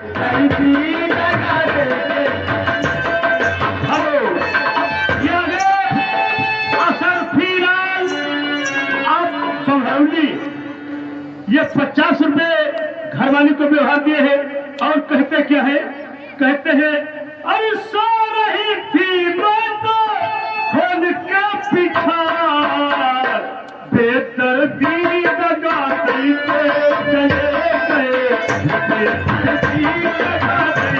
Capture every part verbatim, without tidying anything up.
ये पचास रुपए घरवाली को व्यवहार दिए हैं और कहते क्या है? कहते हैं अरे सो रही थी मैं तो खोल के पीछा बेदर्दी दगा दी चले गए बेदर्दी दगा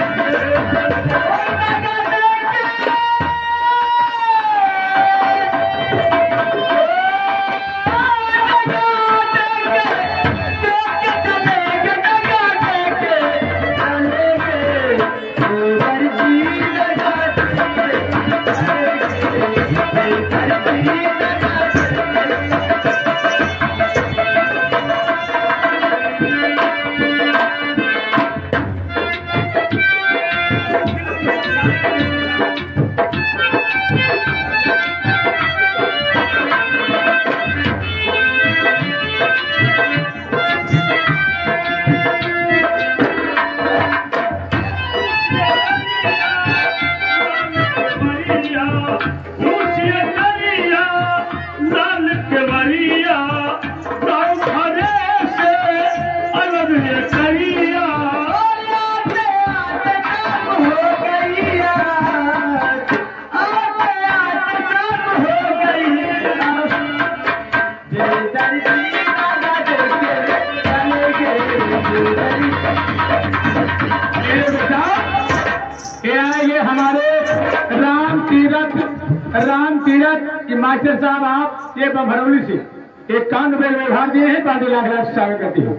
ये हमारे राम तीरथ राम तीरथ मास्टर साहब आप ये भरौली से एक कांड में व्यवहार दिए हैं। पांच लाख लाख स्वागत करती हूँ।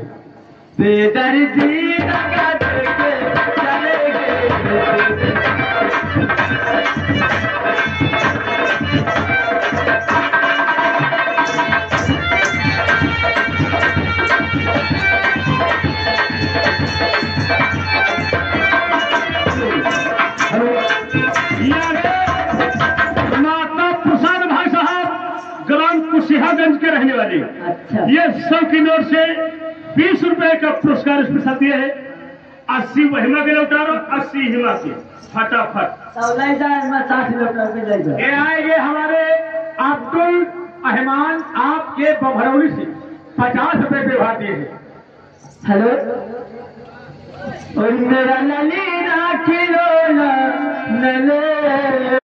कुशियागंज के रहने वाले। अच्छा। ये सौ की नोट से बीस रुपए का पुरस्कार स्पेशल दिए है। अस्सी महिमा के लौटारो, अस्सी हिमा के फटाफट ये आएंगे हमारे अब्दुल रहमान आपके भरौली से पचास रुपए व्यवहार दिए हैं। हेलो और मेरा नली राखी लो न